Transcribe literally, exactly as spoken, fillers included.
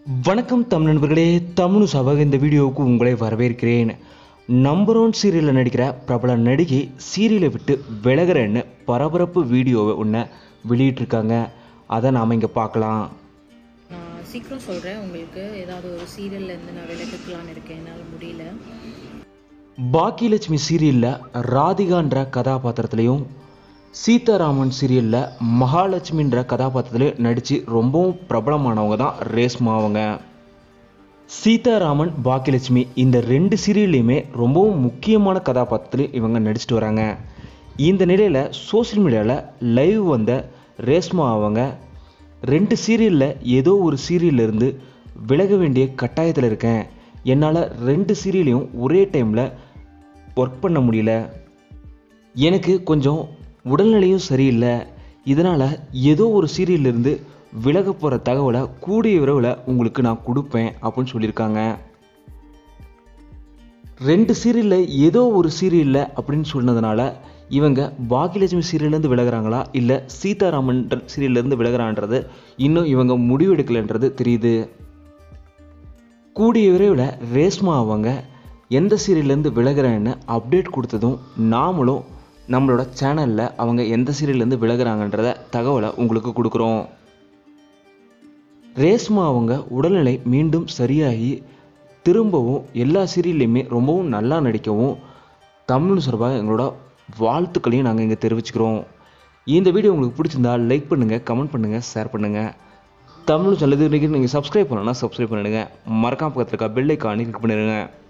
வணக்கம் தமிழ் நண்பர்களே, தமிழ் சபக இந்த வீடியோவுக்கு உங்களை வரவேற்கிறேன். நம்பர் ஒன் சீரியலில் நடிக்கிற பிரபல நடிகை சீரியலை விட்டு விலகிறேன்னு பரபரப்பு வீடியோவை ஒன்று வெளியிட்டிருக்காங்க. அதை நாம் இங்கே பார்க்கலாம். நான் சீக்கிரம் சொல்கிறேன். உங்களுக்கு ஏதாவது ஒரு சீரியல்லேருந்து நான் விலகிக்கலான்னு இருக்கேன், என்னால் முடியல. பாக்கியலட்சுமி சீரியலில் ராதிகான்ற கதாபாத்திரத்துலையும் சீதாராமன் சீரியலில் மகாலட்சுமின்ற கதாபாத்திரத்தில் நடித்து ரொம்பவும் பிரபலமானவங்க தான் ரேஷ்மா அவங்க. சீதாராமன், பாக்கியலட்சுமி இந்த ரெண்டு சீரியல்லையுமே ரொம்பவும் முக்கியமான கதாபாத்திரத்தில் இவங்க நடிச்சிட்டு வராங்க. இந்த நிலையில் சோசியல் மீடியாவில் லைவ் வந்த ரேஷ்மா அவங்க ரெண்டு சீரியலில் ஏதோ ஒரு சீரியல்லேருந்து விலக வேண்டிய கட்டாயத்தில் இருக்கேன், என்னால் ரெண்டு சீரியலையும் ஒரே டைமில் ஒர்க் பண்ண முடியல, எனக்கு கொஞ்சம் உடல்நிலையும் சரியில்லை, இதனால் ஏதோ ஒரு சீரியல்லேருந்து விலக போகிற தகவலை கூடிய விரைவில் உங்களுக்கு நான் கொடுப்பேன் அப்படின்னு சொல்லியிருக்காங்க. ரெண்டு சீரியலில் ஏதோ ஒரு சீரியலில் அப்படின்னு சொன்னதுனால இவங்க பாக்கியலட்சுமி சீரியல்லேருந்து விலகிறாங்களா இல்லை சீதாராமன் சீரியல்லேருந்து விலகிறான்றது இன்னும் இவங்க முடிவெடுக்கலைன்றது தெரியுது. கூடிய விரைவில் ரேஷ்மா அவங்க எந்த சீரியல்லேருந்து விலகிறேன்னு அப்டேட் கொடுத்ததும் நாமளும் நம்மளோட சேனலில் அவங்க எந்த சீரியல்லேருந்து விலகிறாங்கன்றத தகவலை உங்களுக்கு கொடுக்குறோம். ரேஷ்மா அவங்க உடல்நிலை மீண்டும் சரியாகி திரும்பவும் எல்லா சீரியல்லையுமே ரொம்பவும் நல்லா நடிக்கவும் தமிழ் சார்பாக எங்களோட வாழ்த்துக்களையும் நாங்கள் இங்கே தெரிவிச்சுக்கிறோம். இந்த வீடியோ உங்களுக்கு பிடிச்சிருந்தா லைக் பண்ணுங்கள், கமெண்ட் பண்ணுங்கள், ஷேர் பண்ணுங்கள். தமிழ் நல்லது நீங்கள் சப்ஸ்கிரைப் பண்ணணும்னா சப்ஸ்கிரைப் பண்ணிடுங்க. மறக்காம பக்கத்தில் இருக்க பெல் ஐக்கானை கிளிக் பண்ணிடுங்க.